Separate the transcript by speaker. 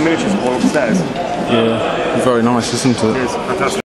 Speaker 1: miniatures all upstairs.
Speaker 2: Yeah, very nice, isn't it?
Speaker 1: It is fantastic.